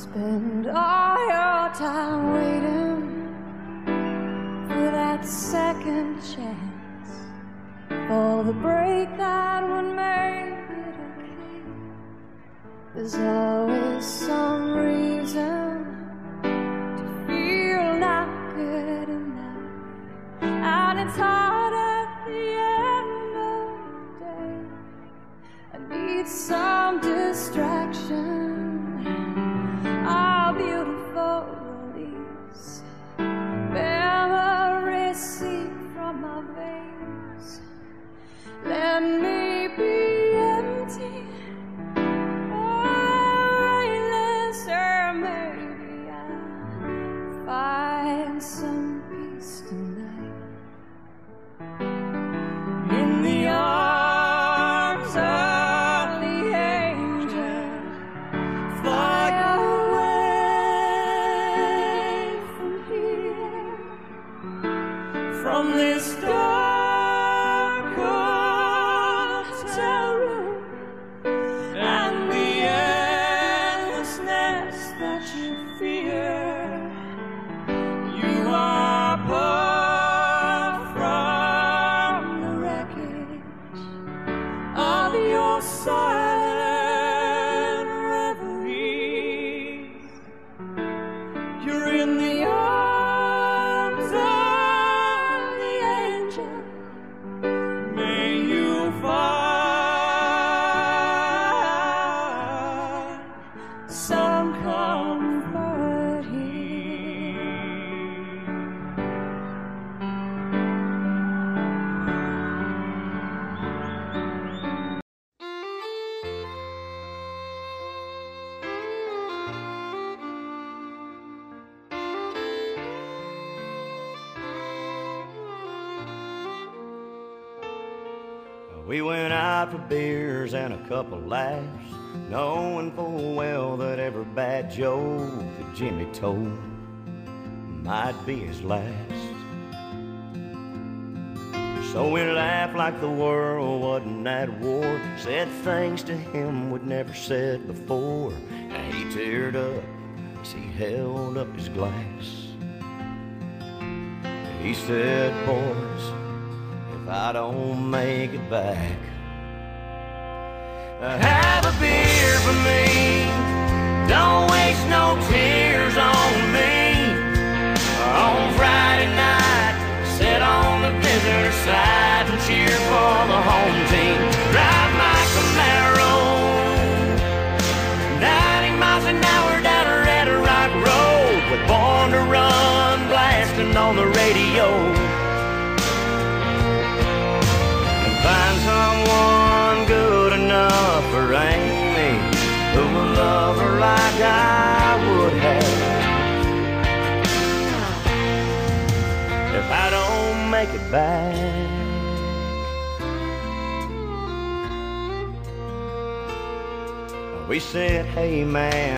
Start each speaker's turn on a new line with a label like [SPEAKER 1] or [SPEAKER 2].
[SPEAKER 1] spend all your time waiting for that second chance, for the break that would make it okay. There's always some reason to feel not good enough, and it's hard at the end of the day. I need some distraction, a beautiful release. Memories seep from my veins. Let me be empty, weightless, or maybe I'll find some peace tonight in the arms of the angel. Fly away from here, from this dark hotel room and the endlessness that you fear. You are pulled from the wreckage of your silent reveries. You're in the arms of the angel. May you find some comfort here.
[SPEAKER 2] We went out for beers and a couple laughs, knowing full well that every bad joke that Jimmy told might be his last. So we laughed like the world wasn't at war, said things to him we'd never said before, and he teared up as he held up his glass. He said, "Boys, if I don't make it back, have a beer for me. Don't waste no tears on me. On Friday night, sit on the visitor side and cheer for the home team. Drive my Camaro 90 miles an hour down a Red Rock Road with Born to Run blasting on the radio. Find someone good enough for Amy, who will love her like I would have. If I don't make it back." We said, "Hey man,